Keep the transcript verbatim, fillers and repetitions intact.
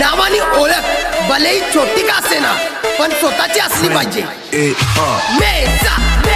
नाव आणि ओळख भलेही छोटी का असेना पण स्वतःची असली पाहिजे. मेचा